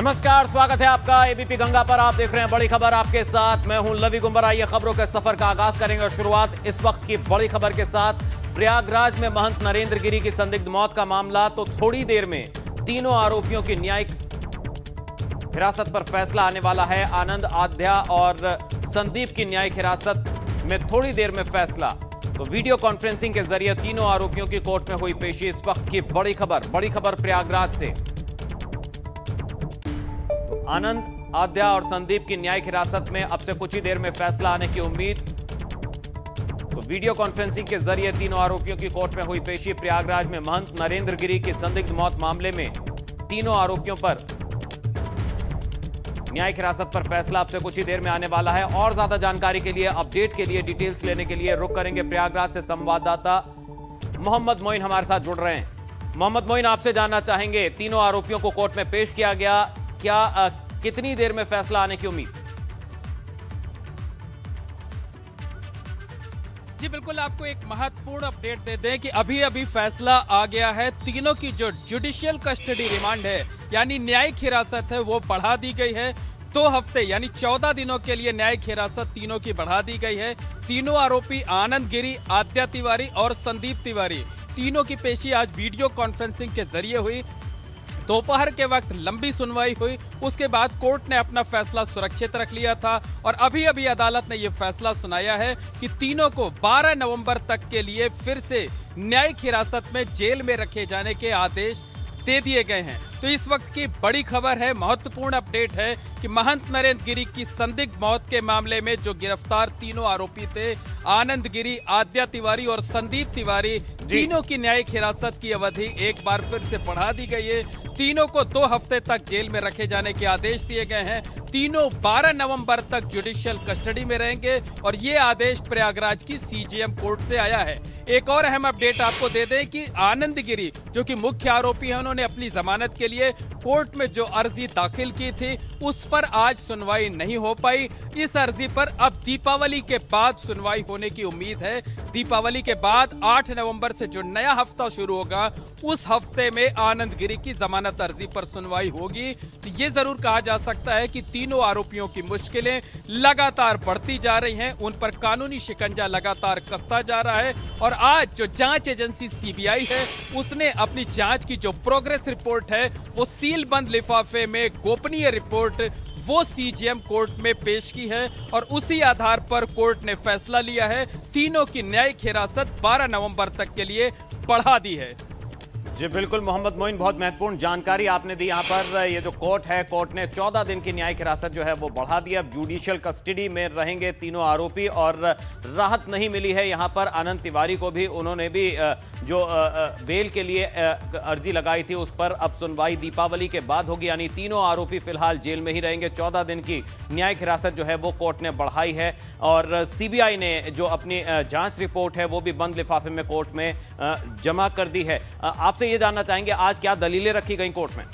नमस्कार, स्वागत है आपका एबीपी गंगा पर। आप देख रहे हैं बड़ी खबर, आपके साथ मैं हूं लवी गुंबर। आइए खबरों के सफर का आगाज करेंगे और शुरुआत इस वक्त की बड़ी खबर के साथ। प्रयागराज में महंत नरेंद्र गिरी की संदिग्ध मौत का मामला, तो थोड़ी देर में तीनों आरोपियों की न्यायिक हिरासत पर फैसला आने वाला है। आनंद, आद्या और संदीप की न्यायिक हिरासत में थोड़ी देर में फैसला। तो वीडियो कॉन्फ्रेंसिंग के जरिए तीनों आरोपियों की कोर्ट में हुई पेशी। इस वक्त की बड़ी खबर प्रयागराज से। आनंद, आद्या और संदीप की न्यायिक हिरासत में अब से कुछ ही देर में फैसला आने की उम्मीद। तो वीडियो कॉन्फ्रेंसिंग के जरिए तीनों आरोपियों की कोर्ट में हुई पेशी। प्रयागराज में महंत नरेंद्र गिरी की संदिग्ध मौत मामले में तीनों आरोपियों पर न्यायिक हिरासत पर फैसला अब से कुछ ही देर में आने वाला है। और ज्यादा जानकारी के लिए, अपडेट के लिए, डिटेल्स लेने के लिए रुक करेंगे प्रयागराज से संवाददाता मोहम्मद मोइन हमारे साथ जुड़ रहे हैं। मोहम्मद मोइन, आपसे जानना चाहेंगे, तीनों आरोपियों को कोर्ट में पेश किया गया, क्या कितनी देर में फैसला आने की उम्मीद? जी बिल्कुल, आपको एक महत्वपूर्ण अपडेट दे दें कि अभी अभी फैसला आ गया है। तीनों की जो जुडिशियल कस्टडी रिमांड है यानी न्यायिक हिरासत है वो बढ़ा दी गई है। 2 हफ्ते यानी 14 दिनों के लिए न्यायिक हिरासत तीनों की बढ़ा दी गई है। तीनों आरोपी आनंद गिरी, आद्या तिवारी और संदीप तिवारी, तीनों की पेशी आज वीडियो कॉन्फ्रेंसिंग के जरिए हुई। दोपहर के वक्त लंबी सुनवाई हुई, उसके बाद कोर्ट ने अपना फैसला सुरक्षित रख लिया था और अभी अभी अदालत ने यह फैसला सुनाया है कि तीनों को 12 नवंबर तक के लिए फिर से न्यायिक हिरासत में जेल में रखे जाने के आदेश दे दिए गए हैं। तो इस वक्त की बड़ी खबर है, महत्वपूर्ण अपडेट है कि महंत नरेंद्र गिरी की संदिग्ध मौत के मामले में जो गिरफ्तार तीनों आरोपी थे, आनंद गिरी, आद्या तिवारी और संदीप तिवारी, तीनों की न्यायिक हिरासत की अवधि एक बार फिर से बढ़ा दी गई है। तीनों को 2 हफ्ते तक जेल में रखे जाने के आदेश दिए गए हैं। तीनों 12 नवंबर तक जुडिशियल कस्टडी में रहेंगे और ये आदेश प्रयागराज की सीजेएम कोर्ट से आया है। एक और अहम अपडेट आपको दे दें कि आनंद गिरी जो कि मुख्य आरोपी है, उन्होंने अपनी जमानत के लिए कोर्ट में जो अर्जी दाखिल की थी उस पर आज सुनवाई नहीं हो पाई। इस अर्जी पर अब दीपावली के बाद सुनवाई होने की उम्मीद है। दीपावली के बाद 8 नवंबर से जो नया हफ्ता शुरू होगा उस हफ्ते में आनंद गिरी की जमानत अर्जी पर सुनवाई होगी। तो ये जरूर कहा जा सकता है कि तीनों आरोपियों की मुश्किलें लगातार बढ़ती जा रही हैं, उन पर कानूनी शिकंजा लगातार कसता जा रहा है। और आज जो जांच एजेंसी सीबीआई है उसने अपनी जांच की जो प्रोग्रेस रिपोर्ट है वो सील बंद लिफाफे में गोपनीय रिपोर्ट वो सीजेएम कोर्ट में पेश की है और उसी आधार पर कोर्ट ने फैसला लिया है। तीनों की न्यायिक हिरासत 12 नवंबर तक के लिए बढ़ा दी है। जी बिल्कुल मोहम्मद मोइन, बहुत महत्वपूर्ण जानकारी आपने दी। यहाँ पर ये जो कोर्ट है, कोर्ट ने 14 दिन की न्यायिक हिरासत जो है वो बढ़ा दी। अब जुडिशियल कस्टडी में रहेंगे तीनों आरोपी और राहत नहीं मिली है यहाँ पर आनंद तिवारी को भी। उन्होंने भी जो बेल के लिए अर्जी लगाई थी उस पर अब सुनवाई दीपावली के बाद होगी, यानी तीनों आरोपी फिलहाल जेल में ही रहेंगे। 14 दिन की न्यायिक हिरासत जो है वो कोर्ट ने बढ़ाई है और सीबीआई ने जो अपनी जाँच रिपोर्ट है वो भी बंद लिफाफे में कोर्ट में जमा कर दी है। आपसे ये जानना चाहेंगे आज क्या दलीलें रखी गई कोर्ट में?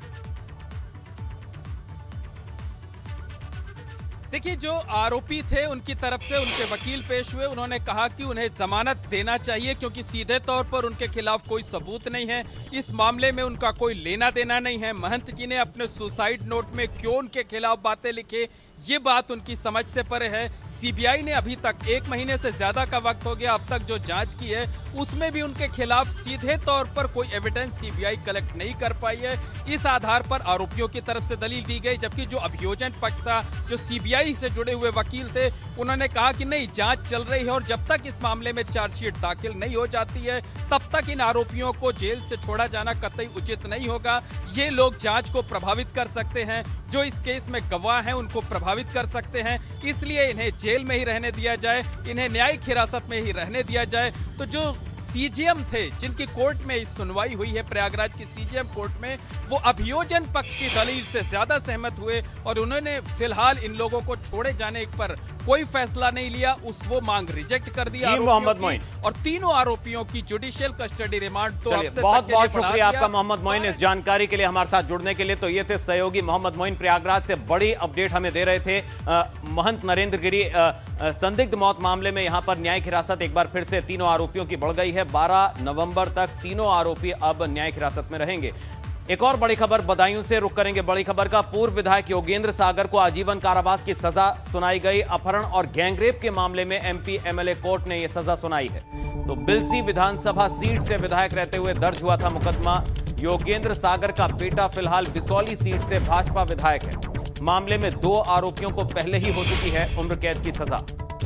देखिए, जो आरोपी थे उनकी तरफ से उनके वकील पेश हुए। उन्होंने कहा कि उन्हें जमानत देना चाहिए क्योंकि सीधे तौर पर उनके खिलाफ कोई सबूत नहीं है, इस मामले में उनका कोई लेना देना नहीं है। महंत जी ने अपने सुसाइड नोट में क्यों उनके खिलाफ बातें लिखी, ये बात उनकी समझ से परे है। सीबीआई ने अभी तक 1 महीने से ज्यादा का वक्त हो गया, अब तक जो जांच की है उसमें भी उनके खिलाफ सीधे तौर पर कोई एविडेंस सीबीआई कलेक्ट नहीं कर पाई है। इस आधार पर आरोपियों की तरफ से दलील दी गई, जबकि जो अभियोजन पक्ष था, जो सीबीआई से जुड़े हुए वकील थे, उन्होंने कहा कि नहीं, जांच चल रही है और जब तक इस मामले में चार्जशीट दाखिल नहीं हो जाती है तब तक इन आरोपियों को जेल से छोड़ा जाना कतई उचित नहीं होगा। ये लोग जांच को प्रभावित कर सकते हैं, जो इस केस में गवाह हैं उनको प्रभावित कर सकते हैं, इसलिए इन्हें जेल में ही रहने दिया जाए, इन्हें न्यायिक हिरासत में ही रहने दिया जाए। तो जो सीजेएम थे जिनकी कोर्ट में इस सुनवाई हुई है प्रयागराज की सीजेएम कोर्ट में, वो अभियोजन पक्ष की दलील से ज्यादा सहमत हुए और उन्होंने फिलहाल इन लोगों को छोड़े जाने पर कोई फैसला नहीं लिया, वो मांग रिजेक्ट कर दिया मोहम्मद मोइन। और तीनों आरोपियों की जुडिशियल कस्टडी रिमांड तो बहुत बहुत शुक्रिया आपका मोहम्मद मोइन इस जानकारी के लिए, हमारे साथ जुड़ने के लिए। तो ये थे सहयोगी मोहम्मद मोइन, प्रयागराज से बड़ी अपडेट हमें दे रहे थे। महंत नरेंद्र गिरी संदिग्ध मौत मामले में यहां पर न्यायिक हिरासत एक बार फिर से तीनों आरोपियों की बढ़ गई है। 12 नवंबर तक तीनों आरोपी अब न्यायिक हिरासत में रहेंगे। एक और बड़ी खबर बदायूं से रुक करेंगे। बड़ी खबर का पूर्व विधायक योगेंद्र सागर को आजीवन कारावास की सजा सुनाई गई। अपहरण और गैंगरेप के मामले में एमपी एमएलए कोर्ट ने यह सजा सुनाई है। तो बिलसी विधानसभा सीट से विधायक रहते हुए दर्ज हुआ था मुकदमा। योगेंद्र सागर का बेटा फिलहाल बिसौली सीट से भाजपा विधायक है। मामले में 2 आरोपियों को पहले ही हो चुकी है उम्र कैद की सजा।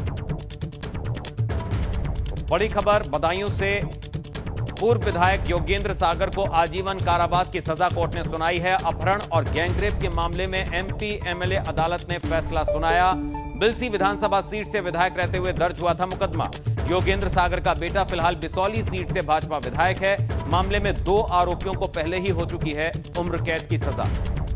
तो बड़ी खबर बदायूं से पूर्व विधायक योगेंद्र सागर को आजीवन कारावास की सजा कोर्ट ने सुनाई है। अपहरण और गैंगरेप के मामले में एमपी एमएलए अदालत ने फैसला सुनाया। बिलसी विधानसभा सीट से विधायक रहते हुए दर्ज हुआ था मुकदमा। योगेंद्र सागर का बेटा फिलहाल बिसौली सीट से भाजपा विधायक है। मामले में 2 आरोपियों को पहले ही हो चुकी है उम्र कैद की सजा।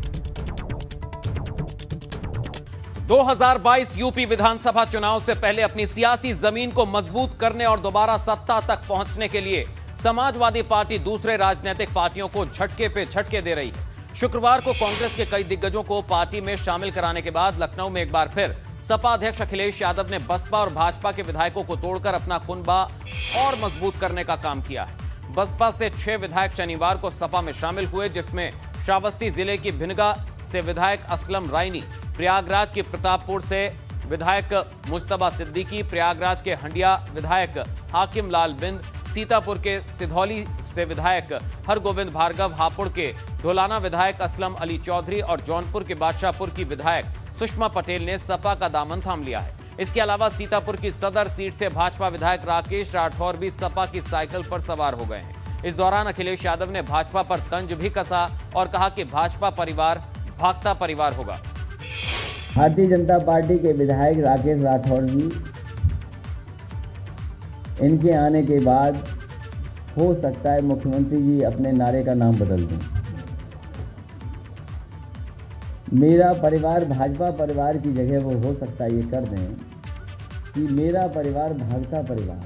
2022 यूपी विधानसभा चुनाव से पहले अपनी सियासी जमीन को मजबूत करने और दोबारा सत्ता तक पहुंचने के लिए समाजवादी पार्टी दूसरे राजनीतिक पार्टियों को झटके पे झटके दे रही है। शुक्रवार को कांग्रेस के कई दिग्गजों को पार्टी में शामिल कराने के बाद लखनऊ में एक बार फिर सपा अध्यक्ष अखिलेश यादव ने बसपा और भाजपा के विधायकों को तोड़कर अपना कुनबा और मजबूत करने का काम किया है। बसपा से 6 विधायक शनिवार को सपा में शामिल हुए, जिसमें श्रावस्ती जिले की भिनगा से विधायक असलम रायनी, प्रयागराज के प्रतापपुर से विधायक मुस्तबा सिद्दीकी, प्रयागराज के हंडिया विधायक हाकिम लाल बिंद, सीतापुर के सिधौली से विधायक हरगोविंद भार्गव, हापुड़ के ढोलाना विधायक असलम अली चौधरी और जौनपुर के बादशाहपुर की विधायक सुषमा पटेल ने सपा का दामन थाम लिया है। इसके अलावा सीतापुर की सदर सीट से भाजपा विधायक राकेश राठौर भी सपा की साइकिल पर सवार हो गए हैं। इस दौरान अखिलेश यादव ने भाजपा पर तंज भी कसा और कहा कि भाजपा परिवार भागता परिवार होगा। भारतीय जनता पार्टी के विधायक राकेश राठौर जी, इनके आने के बाद हो सकता है मुख्यमंत्री जी अपने नारे का नाम बदल दें। मेरा परिवार भाजपा परिवार की जगह वो हो सकता है ये कर दें कि मेरा परिवार भागता परिवार।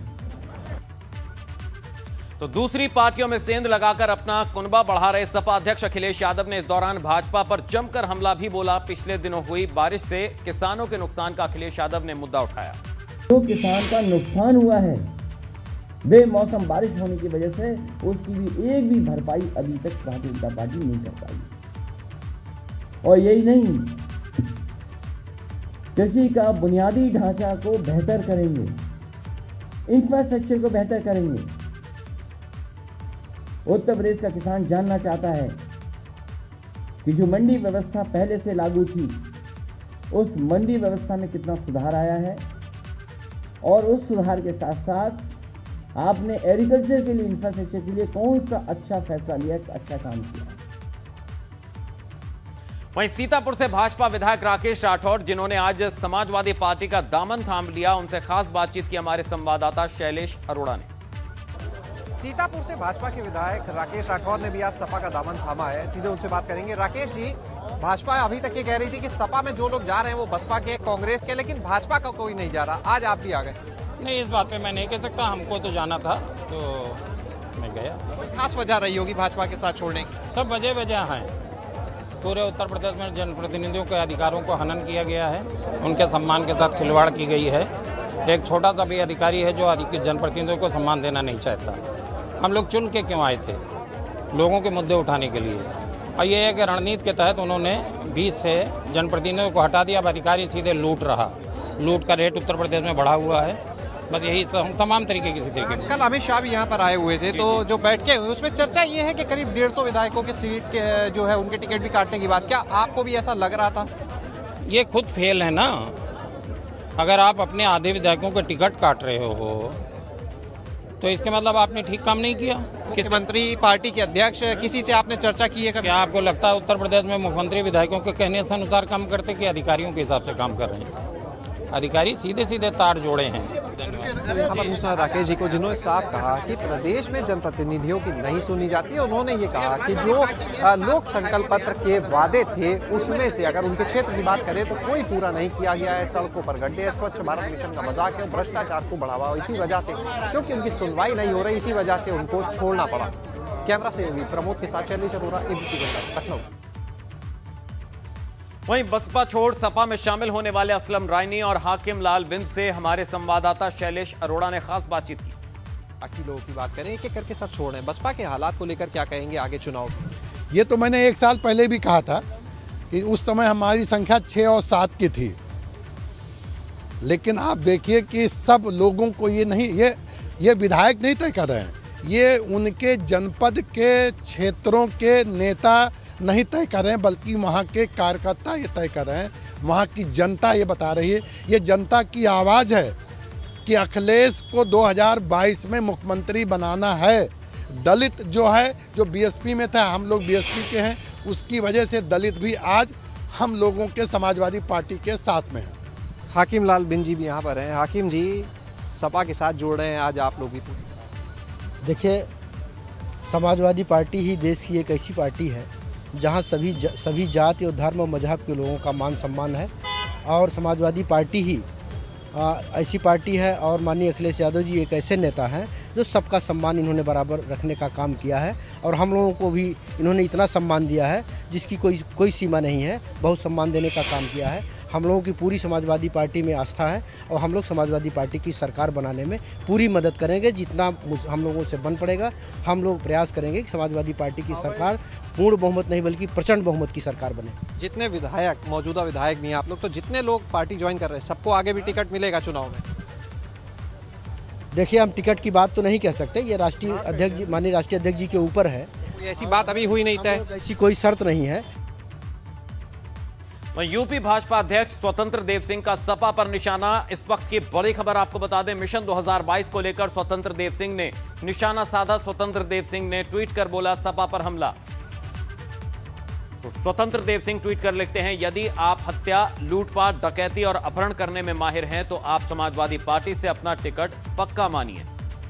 तो दूसरी पार्टियों में सेंध लगाकर अपना कुनबा बढ़ा रहे सपा अध्यक्ष अखिलेश यादव ने इस दौरान भाजपा पर जमकर हमला भी बोला। पिछले दिनों हुई बारिश से किसानों के नुकसान का अखिलेश यादव ने मुद्दा उठाया। जो किसान का नुकसान हुआ है बेमौसम बारिश होने की वजह से, उसकी भी एक भी भरपाई अभी तक भारतीय जनता पार्टी नहीं कर पाई। और यही नहीं, कृषि का बुनियादी ढांचा को बेहतर करेंगे, इंफ्रास्ट्रक्चर को बेहतर करेंगे। उत्तर प्रदेश का किसान जानना चाहता है कि जो मंडी व्यवस्था पहले से लागू थी, उस मंडी व्यवस्था में कितना सुधार आया है, और उस सुधार के साथ साथ आपने एग्रीकल्चर के लिए, इंफ्रास्ट्रक्चर के लिए कौन सा अच्छा फैसला लिया, अच्छा काम किया। वहीं सीतापुर से भाजपा विधायक राकेश राठौर, जिन्होंने आज समाजवादी पार्टी का दामन थाम लिया, उनसे खास बातचीत की हमारे संवाददाता शैलेश अरोड़ा ने। सीतापुर से भाजपा के विधायक राकेश राठौर ने भी आज सपा का दामन थामा है। सीधे उनसे बात करेंगे। राकेश जी, भाजपा अभी तक ये कह रही थी कि सपा में जो लोग जा रहे हैं वो बसपा के, कांग्रेस के, लेकिन भाजपा का कोई नहीं जा रहा। आज आप भी आ गए। नहीं, इस बात पे मैं नहीं कह सकता। हमको तो जाना था तो मैं गया। कोई खास वजह रही होगी भाजपा के साथ छोड़ने की? सब वजह हैं। पूरे उत्तर प्रदेश में जनप्रतिनिधियों के अधिकारों को हनन किया गया है, उनके सम्मान के साथ खिलवाड़ की गई है। एक छोटा सा भी अधिकारी है जो जनप्रतिनिधियों को सम्मान देना नहीं चाहता। हम लोग चुन के क्यों आए थे? लोगों के मुद्दे उठाने के लिए। और ये है कि रणनीति के तहत उन्होंने 20 से जनप्रतिनिधियों को हटा दिया। अब अधिकारी सीधे लूट रहा। लूट का रेट उत्तर प्रदेश में बढ़ा हुआ है। बस यही तमाम तरीके किसी तरीके। कल अमित शाह भी यहाँ पर आए हुए थे, तो जो बैठ के हुए उसमें चर्चा ये है कि करीब 150 विधायकों के सीट के जो है उनके टिकट भी काटने की बात। क्या आपको भी ऐसा लग रहा था? ये खुद फेल है ना। अगर आप अपने आधे विधायकों के टिकट काट रहे हो तो इसके मतलब आपने ठीक काम नहीं किया। मुख्यमंत्री, पार्टी के अध्यक्ष, किसी से आपने चर्चा की है? क्या आपको लगता है उत्तर प्रदेश में मुख्यमंत्री विधायकों के कहने से अनुसार काम करते कि अधिकारियों के हिसाब से काम कर रहे हैं? अधिकारी सीधे सीधे तार जोड़े हैं। यहाँ पर पूछा राकेश जी को, जिन्होंने साफ कहा कि प्रदेश में जनप्रतिनिधियों की नहीं सुनी जाती है। उन्होंने ये कहा कि जो लोक संकल्प पत्र के वादे थे उसमें से अगर उनके क्षेत्र की बात करें तो कोई पूरा नहीं किया गया है। सड़कों पर गड्ढे, स्वच्छ भारत मिशन का मजाक है, भ्रष्टाचार को बढ़ावा हो। इसी वजह से, क्योंकि उनकी सुनवाई नहीं हो रही, इसी वजह से उनको छोड़ना पड़ा। कैमरा सहयोगी प्रमोद के साथ शैलेश अरोड़ा, एबीपी लखनऊ। वहीं बसपा छोड़ सपा में शामिल होने वाले असलम रायनी और हाकिम लाल बिंद से हमारे संवाददाता शैलेश अरोड़ा ने खास बातचीत की। बाकी लोगों की बात करें, एक एक करके सब छोड़ रहे हैं। बसपा के हालात को लेकर क्या कहेंगे आगे चुनाव? ये तो मैंने 1 साल पहले भी कहा था कि उस समय हमारी संख्या 6 और 7 की थी, लेकिन आप देखिए कि सब लोगों को ये नहीं, ये विधायक नहीं तय कर रहे हैं, ये उनके जनपद के क्षेत्रों के नेता नहीं तय कर रहे हैं, बल्कि वहाँ के कार्यकर्ता ये तय कर रहे हैं, वहाँ की जनता ये बता रही है। ये जनता की आवाज़ है कि अखिलेश को 2022 में मुख्यमंत्री बनाना है। दलित जो है, जो बीएसपी में था, हम लोग बीएसपी के हैं, उसकी वजह से दलित भी आज हम लोगों के समाजवादी पार्टी के साथ में हैं। हाकिम लाल बिन जी भी यहाँ पर हैं। हाकिम जी, सपा के साथ जोड़ रहे हैं आज आप लोग भी। देखिए, समाजवादी पार्टी ही देश की एक ऐसी पार्टी है जहाँ सभी जाति और धर्म और मजहब के लोगों का मान सम्मान है, और समाजवादी पार्टी ही ऐसी पार्टी है, और माननीय अखिलेश यादव जी एक ऐसे नेता हैं जो सबका सम्मान इन्होंने बराबर रखने का काम किया है, और हम लोगों को भी इन्होंने इतना सम्मान दिया है जिसकी कोई सीमा नहीं है, बहुत सम्मान देने का काम किया है। हम लोगों की पूरी समाजवादी पार्टी में आस्था है, और हम लोग समाजवादी पार्टी की सरकार बनाने में पूरी मदद करेंगे, जितना हम लोगों से बन पड़ेगा। हम लोग प्रयास करेंगे कि समाजवादी पार्टी की सरकार पूर्ण बहुमत नहीं बल्कि प्रचंड बहुमत की सरकार बने। जितने विधायक, मौजूदा विधायक भी हैं आप लोग, तो जितने लोग पार्टी ज्वाइन कर रहे हैं, सबको आगे भी टिकट मिलेगा चुनाव में? देखिए, हम टिकट की बात तो नहीं कह सकते, ये राष्ट्रीय अध्यक्ष जी, माननीय राष्ट्रीय अध्यक्ष जी के ऊपर है। ऐसी बात अभी हुई नहीं तय, ऐसी कोई शर्त नहीं है। यूपी भाजपा अध्यक्ष स्वतंत्र देव सिंह का सपा पर निशाना। इस वक्त की बड़ी खबर आपको बता दें, मिशन 2022 को लेकर स्वतंत्र देव सिंह ने निशाना साधा। स्वतंत्र देव सिंह ने ट्वीट कर बोला, सपा पर हमला। तो स्वतंत्र देव सिंह ट्वीट कर लिखते हैं, यदि आप हत्या, लूटपाट, डकैती और अपहरण करने में माहिर हैं तो आप समाजवादी पार्टी से अपना टिकट पक्का मानिए।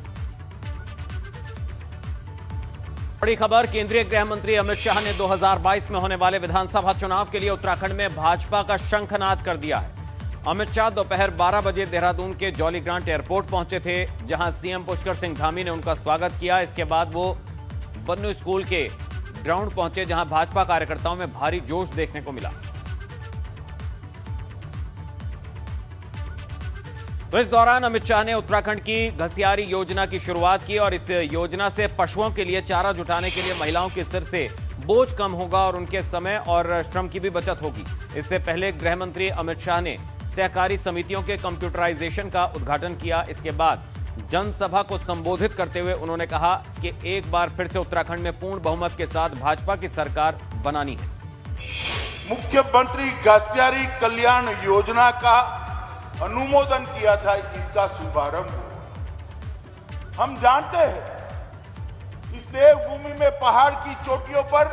बड़ी खबर, केंद्रीय गृह मंत्री अमित शाह ने 2022 में होने वाले विधानसभा चुनाव के लिए उत्तराखंड में भाजपा का शंखनाद कर दिया है। अमित शाह दोपहर 12 बजे देहरादून के जॉली ग्रांट एयरपोर्ट पहुंचे थे, जहां सीएम पुष्कर सिंह धामी ने उनका स्वागत किया। इसके बाद वो बन्नू स्कूल के ग्राउंड पहुंचे, जहां भाजपा कार्यकर्ताओं में भारी जोश देखने को मिला। तो इस दौरान अमित शाह ने उत्तराखंड की घसियारी योजना की शुरुआत की, और इस योजना से पशुओं के लिए चारा जुटाने के लिए महिलाओं के सिर से बोझ कम होगा और उनके समय और श्रम की भी बचत होगी। इससे पहले गृह मंत्री अमित शाह ने सहकारी समितियों के कंप्यूटराइजेशन का उद्घाटन किया। इसके बाद जनसभा को संबोधित करते हुए उन्होंने कहा कि एक बार फिर से उत्तराखंड में पूर्ण बहुमत के साथ भाजपा की सरकार बनानी है। मुख्यमंत्री घसियारी कल्याण योजना का अनुमोदन किया था, इसका शुभारंभ। हम जानते हैं इस देवभूमि में पहाड़ की चोटियों पर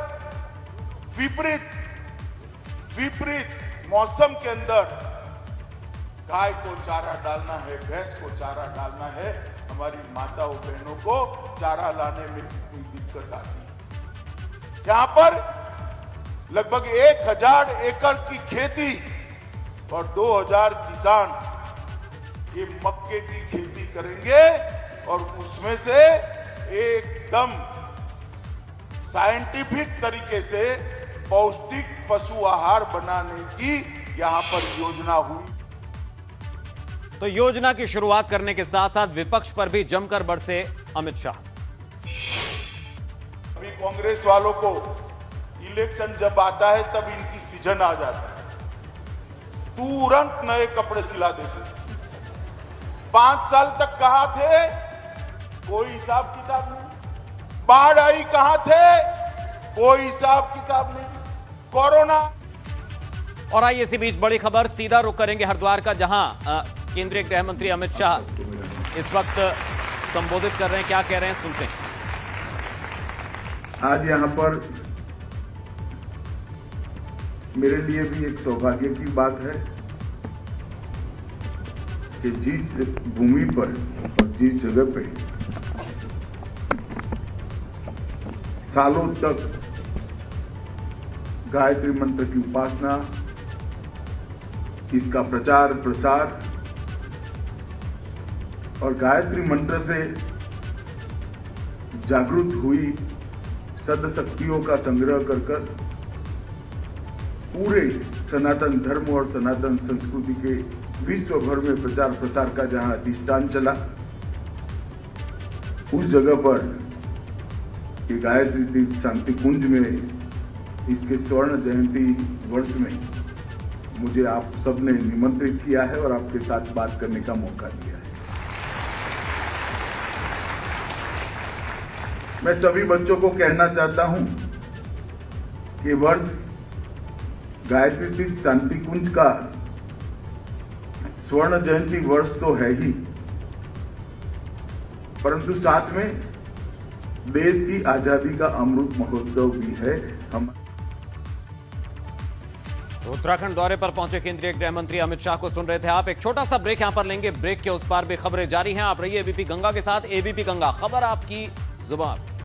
विपरीत मौसम के अंदर गाय को चारा डालना है, भैंस को चारा डालना है, हमारी माताओं बहनों को चारा लाने में कितनी दिक्कत आती है। यहां पर लगभग 1000 एकड़ की खेती और 2000 किसान ये मक्के की खेती करेंगे, और उसमें से एकदम साइंटिफिक तरीके से पौष्टिक पशु आहार बनाने की यहां पर योजना हुई। तो योजना की शुरुआत करने के साथ साथ विपक्ष पर भी जमकर बरसे अमित शाह। अभी कांग्रेस वालों को इलेक्शन जब आता है तब इनकी सीजन आ जाती है, तुरंत नए कपड़े सिला देते। 5 साल तक कहां थे, कोई हिसाब किताब नहीं। बाढ़ आई कहां थे, कोई हिसाब किताब नहीं। कोरोना। और आइए इसी बीच बड़ी खबर, सीधा रुख करेंगे हरिद्वार का, जहां केंद्रीय गृह मंत्री अमित शाह इस वक्त संबोधित कर रहे हैं। क्या कह रहे हैं, सुनते हैं। आज यहां पर मेरे लिए भी एक सौभाग्य की बात है कि जिस भूमि पर और जिस जगह पे सालों तक गायत्री मंत्र की उपासना, इसका प्रचार प्रसार और गायत्री मंत्र से जागृत हुई सद्शक्तियों का संग्रह कर पूरे सनातन धर्म और सनातन संस्कृति के विश्व भर में प्रचार प्रसार का जहां अधिष्ठान चला, उस जगह पर ये गायत्री तीर्थ शांति कुंज में इसके स्वर्ण जयंती वर्ष में मुझे आप सबने निमंत्रित किया है और आपके साथ बात करने का मौका दिया है। मैं सभी बच्चों को कहना चाहता हूं कि वर्ष गायत्री तीर्थ शांति कुंज का स्वर्ण जयंती वर्ष तो है ही, परंतु साथ में देश की आजादी का अमृत महोत्सव भी है। हम उत्तराखंड दौरे पर पहुंचे केंद्रीय गृह मंत्री अमित शाह को सुन रहे थे आप। एक छोटा सा ब्रेक यहां पर लेंगे, ब्रेक के उस पार भी खबरें जारी हैं। आप रहिए एबीपी गंगा के साथ। एबीपी गंगा, खबर आपकी जुबान।